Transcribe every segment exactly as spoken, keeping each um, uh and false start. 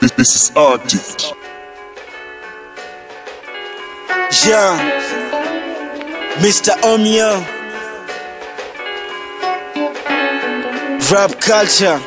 This is Arctic. Yeah, Mister Omeo, rap culture.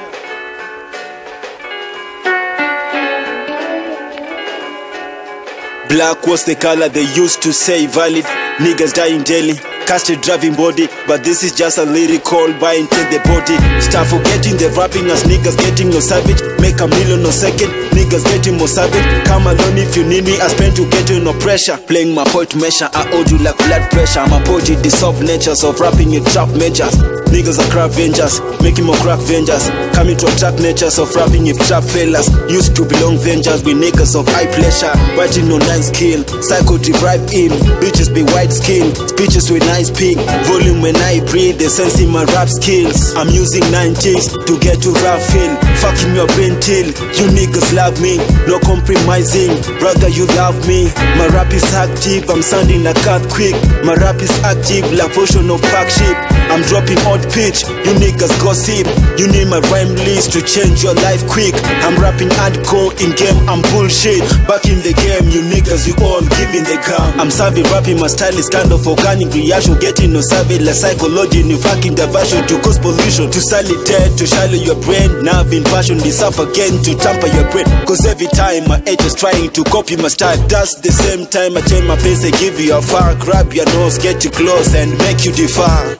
Black was the color they used to say valid. Niggas dying daily, casted driving body. But this is just a lyrical by intent the body. Start forgetting the rapping as niggas getting no savage. Make a million no second, niggas getting more savage. Come alone if you need me, I spend to get you no pressure. Playing my point measure, I owed you like blood pressure. I'm a poet, the soft natures of rapping in trap measures. Niggas are crap vengers, making more crack vengers. Coming to attract natures of rapping if trap fellas. Used to belong vengers with niggas of high pleasure. Writing no nice skill, psycho drive in. Bitches be white skin, speeches with nice pink. Volume when I breathe, the sense in my rap skills. I'm using nineties to get to rap feel. Fucking your brain till you niggas love me, no compromising. Brother, you love me. My rap is active, I'm sounding a cut quick. My rap is active like portion of pack ship. I'm dropping hot pitch, you niggas gossip. You need my rhyme list to change your life quick. I'm rapping hardcore in game, I'm bullshit. Back in the game, you niggas, you all giving the gum. I'm savvy rapping, my style is kind of organic reaction. Getting no savvy like psychology, new fucking diversion to cause pollution. To solitaire, to shallow your brain. Now I've been passion, this up again to tamper your brain. Cause every time my edge is trying to copy my style. That's the same time I change my pace, I give you a far. Grab your nose, get you close and make you defer.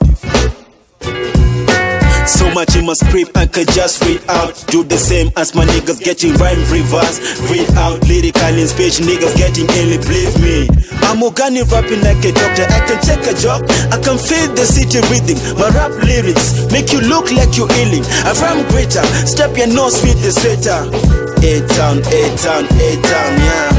So much in my script I could just read out. Do the same as my niggas getting rhyme reverse. Read out lyrical inspiration, niggas getting early, believe me. I'm organic rapping like a doctor, I can take a job. I can feel the city rhythm. My rap lyrics make you look like you're healing. I rhyme greater, step your nose with the sweater. A-Town, A-Town, A-Town, yeah.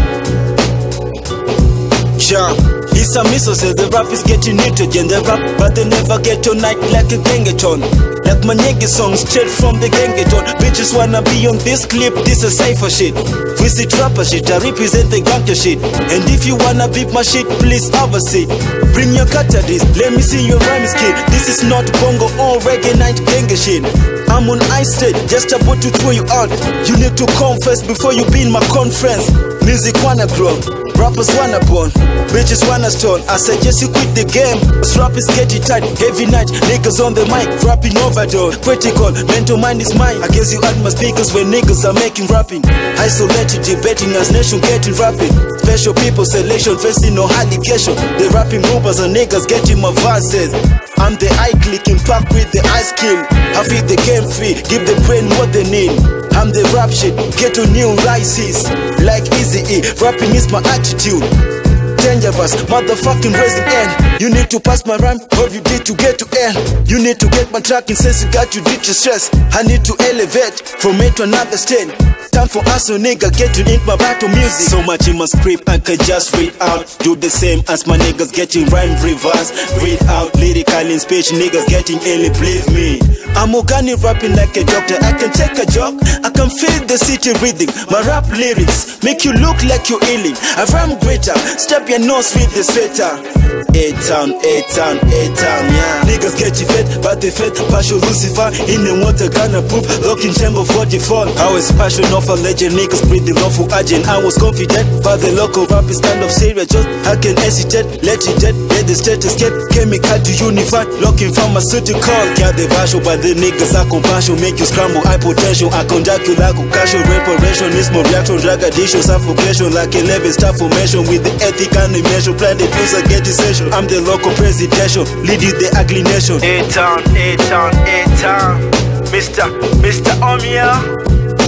Yeah. It's a miso, say the rap is getting nitrogen. They rap, but they never get on night like a gangaton. Like my nigga song straight from the gangaton. Bitches wanna be on this clip, this is cypher shit. Visit rapper shit, I represent the gangster shit. And if you wanna beat my shit, please have a seat. Bring your cut at this, let me see your rhyme skill. This is not bongo or reggae night ganga shit. I'm on ice state, just about to throw you out. You need to confess before you be in my conference. Music wanna grow, rappers wanna born, bitches wanna stone. I suggest you quit the game, cause rap is getting tight. Heavy night, niggas on the mic, rapping overdose. Critical, mental mind is mine. I guess you add my speakers when niggas are making rapping. Isolated, debating as nation getting rapping. Special people selection, facing no allegation. The rapping movers and niggas getting my verses. I'm the eye clicking pack with the eye skill. I feed the game free, give the brain what they need. I'm the rap shit, get to new rises. Like Easy E, rapping is my attitude. Dangerous, motherfucking raising end. You need to pass my rhyme, what you did to get to end. You need to get my track in sense you got you did your stress. I need to elevate from it to another state. Time for us, so nigga, get to eat my battle music. So much in my script, I could just read out. Do the same as my niggas getting rhyme reverse. Read out lyrical inspiration, niggas getting early, believe me. I'm organic rapping like a doctor, I can take a joke. I can feel the city rhythm. My rap lyrics make you look like you're healing. I rhyme greater, step your nose with the sweater. A-Town, A-Town, A-Town, yeah. Niggas get you fed, but they fed partial Lucifer. In the water gonna prove, locking chamber for default. I was passion of a legend, niggas breathing lawful agent. I was confident, but the local rap is kind of serious. Just I can hesitate, let it dead, let the state escape. Chemical to unify, looking pharmaceutical. Get the version, but the niggas are compassion. Make you scramble, high potential. I conduct you like a casual reparation. It's more reaction, drug addiction, suffocation. Like eleven star formation with the ethic and the measure. Plan the news, I get essential. I'm the local presidential, leading the ugly nation. A-Town, A-Town, A-Town, Mister, Mister Omeo.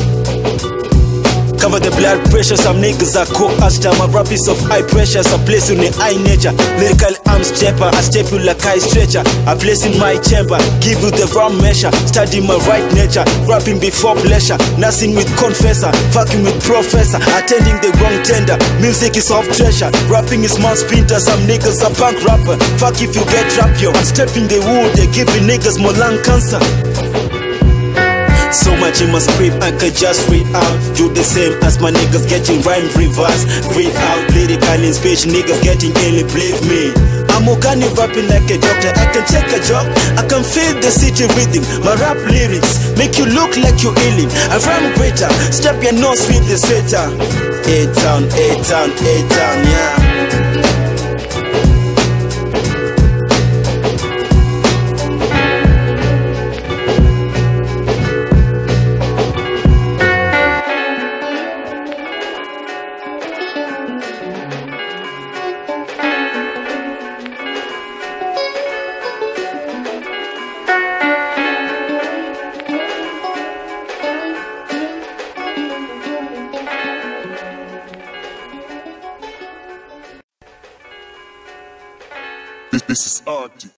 Cover the blood pressure, some niggas are co-aster. My rap is of high pressure, so place in the high nature. Lyrical arm stepper, I step you like high stretcher. I place in my chamber, give you the wrong measure. Study my right nature, rapping before pleasure. Nothing with confessor, fucking with professor. Attending the wrong tender, music is of treasure. Rapping is mouth splinter, some niggas are punk rapper. Fuck if you get rap, yo. I'm stepping the wood, they giving niggas more lung cancer. So much in my script, I could just read out. Do the same as my niggas getting rhyme reverse. Read out lyrical inspiration, niggas getting early, believe me. I'm organic rapping like a doctor. I can take a job, I can feel the city rhythm. My rap lyrics make you look like you're ill. I rhyme greater, step your nose with the sweater. A-Town, A-Town, A-Town, yeah. This, this is us.